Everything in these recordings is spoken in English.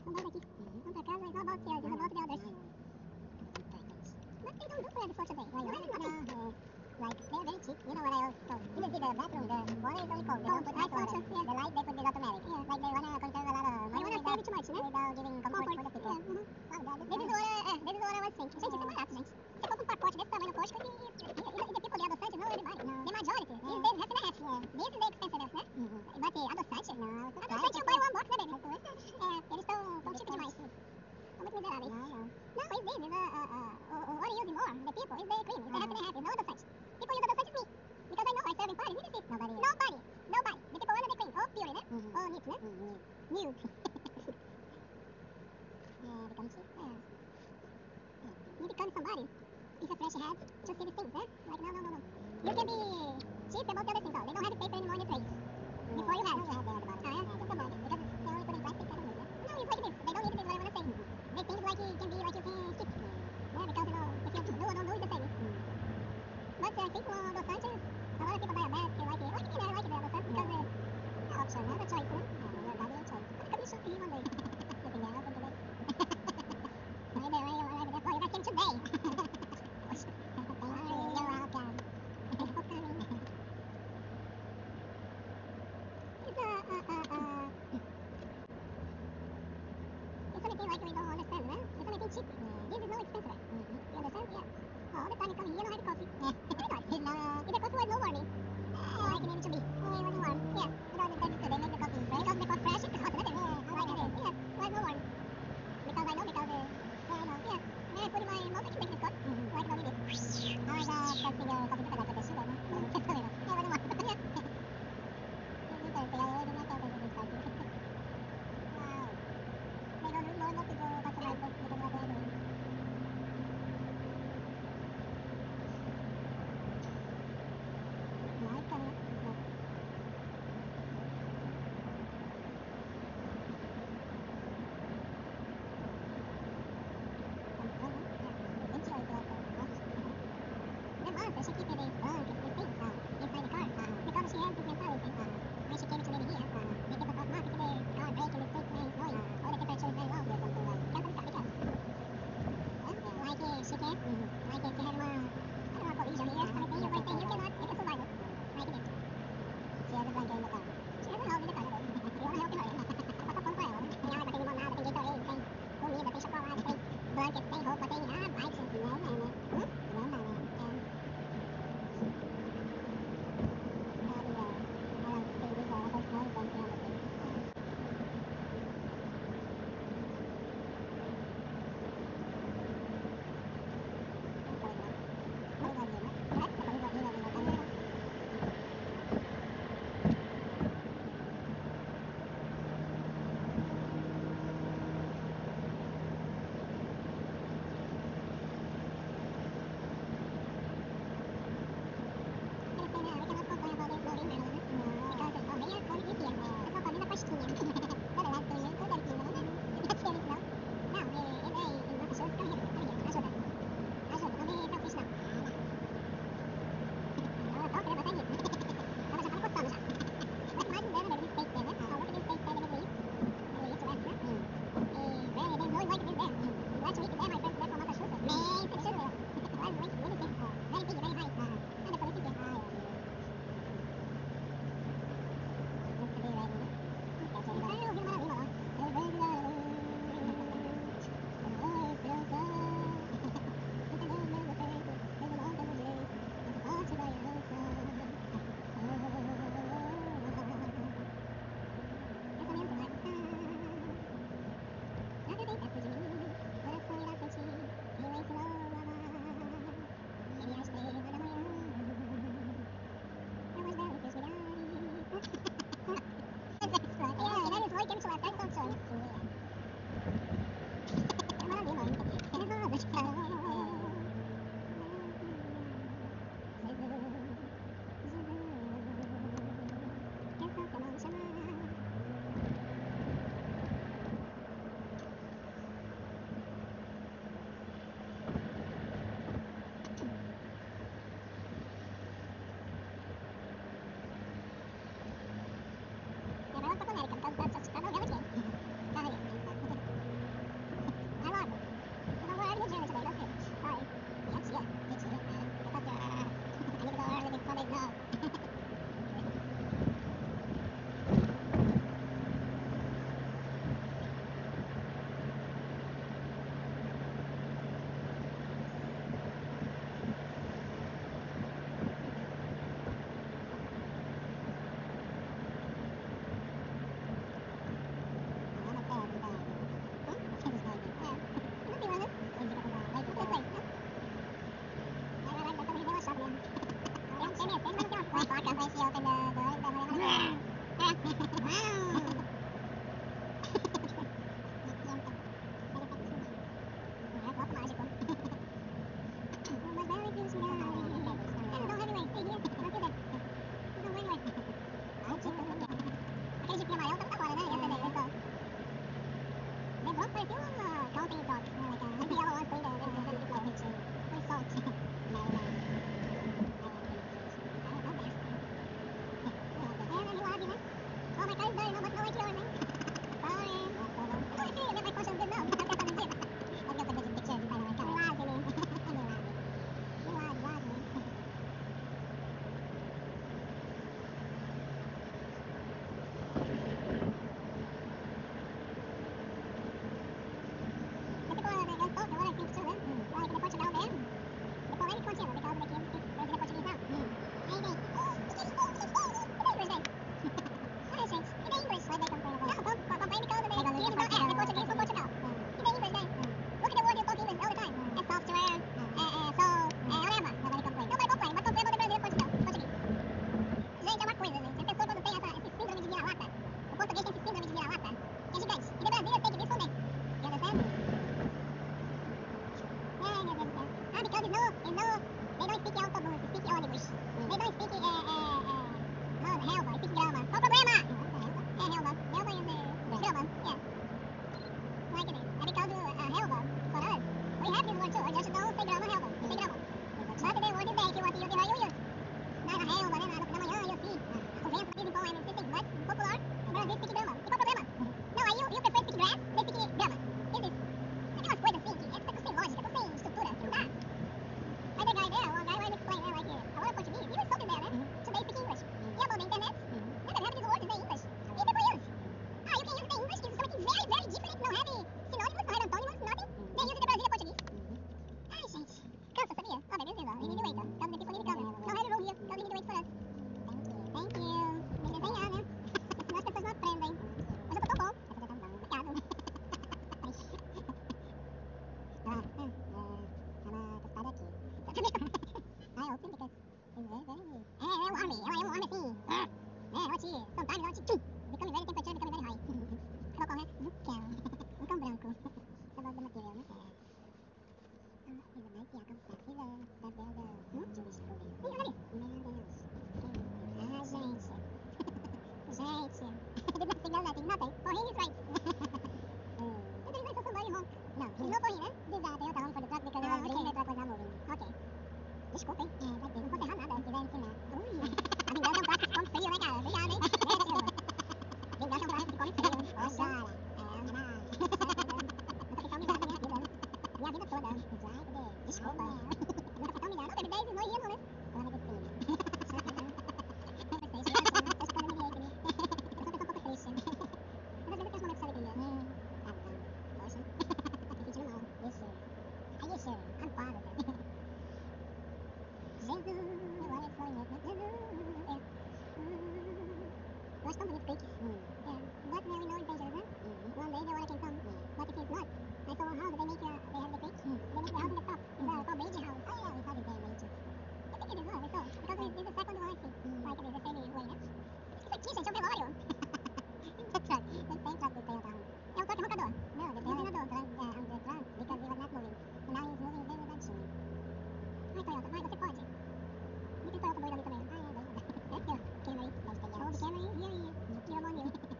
vamos daqui. Vamos pra casa, it's all about the others. But they don't look for for today. Like they're very cheap. You know what I also told you? Even see the bathroom, the water is only cold. They don't put hot water. Yeah. The light they put is automatic. Yeah. Like they wanna conserve a lot of money. They wanna save too much, without giving comfort for the people. Yeah. This is what I was thinking. Gente, isso é barato, gente. Você compra um pacote desse tamanho no posto e the people, the adoçante, no everybody. No. The majority. Yeah. These days, half and a half. Yeah. This is the expensive, né? But the adoçante? No. Adoçante eu buy one box, né, baby? Eles estão cheap demais. São muito miseráveis. No, it's this. What are you using more? The people, it's the cream. It's the half and a half. It's no adoçante. People use adoçante is me. Because I know I serve in parties. You see? Nobody. The people wanted the cream. Oh, pure, né? Oh, neat, né? New. Become cheap. You become somebody. If a fresh head to see these things, eh? Like, no. You can be cheap about the other things, though. They don't have the paper anymore in the trays. Before you had. Just about it. Just about it. Because they only put in plastic, I don't know. No, it's like this. They don't need it, is what I want to say. They think like it can be like you can skip. Yeah, because, if you do or don't do, it's the same. But I think adoçante, a lot of people diabetic like it. Like me, I like the adoçante because it's an option, not a choice, né? Your body, your choice. I'm coming to show you one day. Sitting there, open today. Right there. Oh, you guys came today. Thank you. You're welcome. Thanks for coming. It's something like we don't understand, right? It's something cheap. This is no expensive. You understand? Yeah. All the time you come here, you don't have coffee. Why not? If the coffee was no warming, like it needed to be. It wasn't warm. Yeah. That's good. They make the coffee fresh. Because the coffee fresh, it's hot, isn't it? Like it is. Yeah. Why no warm? Because I know. Yeah, I know. Yeah. And I put in my mouth, I can make this cup. Like don't need it. Oh my God, testing your coffee because I put the sugar, no? Yeah, it wasn't warm. Yeah. It's interesting. I always like that this party. Wow. They don't lose more and more people patronize them because of what they're doing. No, it's coming. No. She keep it this thing inside the car because she has this mentality. When she came to live here, they keep us off mark. If the car break in the street, rain, snowing, or the temperature is very low, can't stop the car. parecia counting socks, né? Like a yellow one clean the picture. With salt. No, no. And then he love you, né? Oh, my car is dirty, no, but no like yours, né? Sorry. Eu não sei, minha pai poxa não, não tá tentando dizer. Mas eu fazer picture de pai na cara. Me lave, né? Me lave, né? Desculpa, hein? Não posso errar nada, quiser ensinar. A vingança é um prato que se come frio, né, cara? Obrigado, hein? Vingança é um prato que se come frio. Poxa. Nunca ficar humilhado na minha vida, né? Minha vida toda. Desculpa. Nunca ficar humilhado. Não, teve 10 no hino, né? Pelo amor de Deus. Camry, e aí? Tira a mão nele.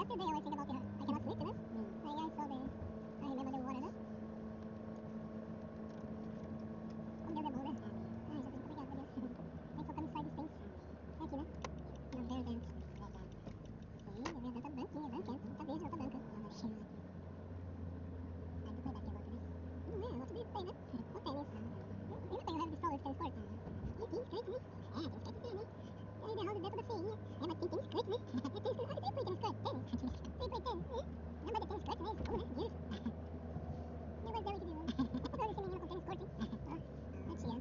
yesterday I was thinking about her. I cannot sleep, né? Aí I saw the, I remember the water, né? Como Deus é bom, né? Ai, Jesus, muito obrigada, Deus. Aí colocando inside these things. É aqui, né? Não, verdant. Sim, a verdant tá branquinha, branquenta. Tá verde, ela tá branca. Aí depois daqui agora, né? Não é, eu acho que tem, né? Não tem, né? Eu não tenho raiva de pistola de tênis curto. E tem escrito, né? É, tem escrito tem, né? E aí the house é toda feinha. É, mas tem tênis curto, né? É tênis curto. Ah, tem tênis curto? Tênis. Tem tênis. Não, mas é tênis curto, né? Isso, né? Beautiful. Eu gosto dela que diz, né? Eu adoro esse menino com tênis curto, hein? Ó, a tia.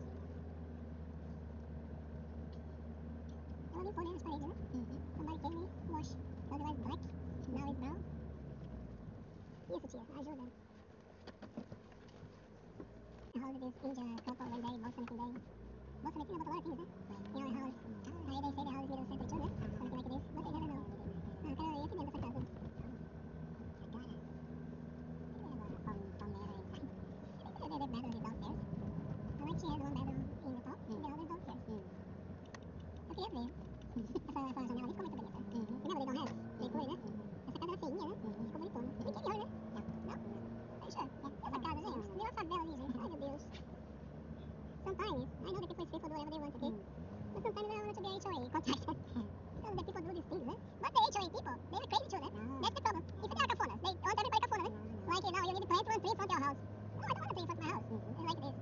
Ela limpou, né, as paredes, né? Somebody came and wash. Because it was black, now it's brown. Isso, tia, ajuda. How did this India couple when they bought something they... Bought something, they bought a lot of things, né? In our house. Aí they say the house is middle center too, né? Something like this. But they never know. Ah, eu quero ir aqui dentro dessa casa. The bedroom is downstairs. I like she has one bedroom in the top and the other downstairs. Eu queria ver. Essa janela ali ficou muito bonita. Lembra de Don't Have? Decore, né? Essa casa era feinha, né? Ficou bonitona. No interior, né? Não? Fecha. Essa casa, gente. Virou uma favela ali, gente. Ai, meu Deus. Sometimes, I know the people say for do whatever they want, okay? But sometimes I want to be a HOA contractor. Because the people do these things, né? But the HOA people, they are crazy too, né? That's the problem. If they are cafonas, they want everybody cafona, né? Like, now you need to plant one tree in front of your house. No, I don't want a tree in front of my house. I like this.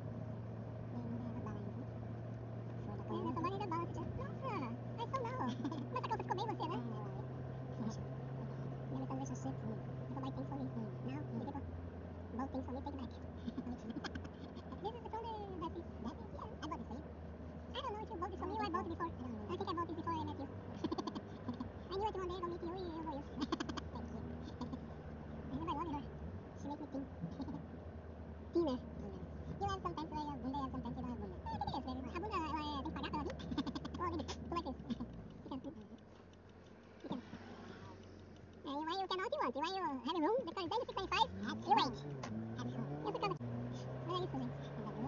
Somebody in the balance, just, nossa, I saw now. Nossa, calça ficou bem você, né? Maybe some relationship. People buy things for me. Now, the people bought things for me, take it back. This is from the Bessie. Bessie? Yeah, I bought this for you. I don't know if you bought this for me or I bought it before. I think I bought this before I met you. I knew it one day I go meet you and eu vou use. Thank you. I never loved her. She makes me think. Thinner. You have sometimes you have bunda, you have sometimes you don't have bunda. O que é isso, baby? A bunda, ela é, tem que pagar pra ela vir? Oh, leave it. Do like this. You can. You can. And when you cannot, you want. When you have a room, the car is 26.95, you wait. Essa casa. Olha isso, gente.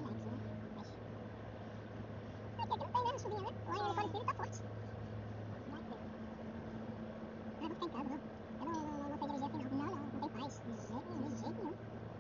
Aqui não tem, né? A chuvinha, né? Lá em Ellicott tá forte. Ah, vou ficar em casa, não. Eu não sei dirigir assim, não. Não tem paz. De jeito nenhum.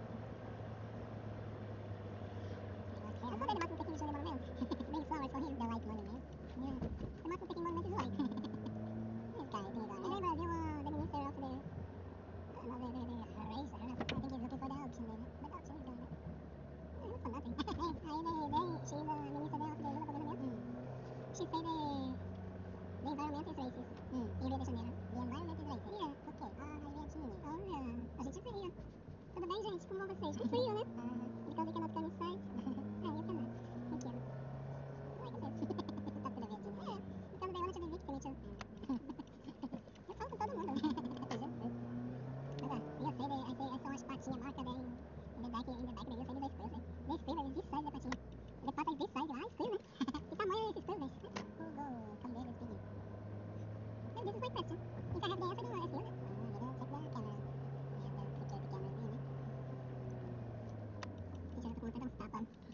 Eu sou dele, Martin Luther King Jr. Monument. Big flowers for him. The white monument. Yeah. The Martin Luther King Monument is white. This guy, big on it. And then Brazil, the minister of the... I don't know, the race, I don't know. I think he's looking for the auction there. But the auction is gone. Not for nothing. She's a minister there of the government. She said the environment is racist. Em Rio de Janeiro. The environment is racist? Yeah. Por quê? Ah, Julietine. Olha, a gente veio. Tudo bem, gente? Como vão vocês? Com frio, né? Because we cannot come inside. Ah, you cannot. Thank you. Like this. Tá tudo bem, Tina. Yeah. Because they want to be victim, too. Eu falo com todo mundo. Mas I saw umas patinhas marcadas in the back da you say this square, né? This square is this size da patinha. The pata is this size. Ah, square, né? Que tamanho é esse square, velho? Who go come there this big? So this is my question. If I have the answer, don't ask you, né? You don't check the camera. You have the security cameras there, né? Deixa eu ver conta, dá uns tapas.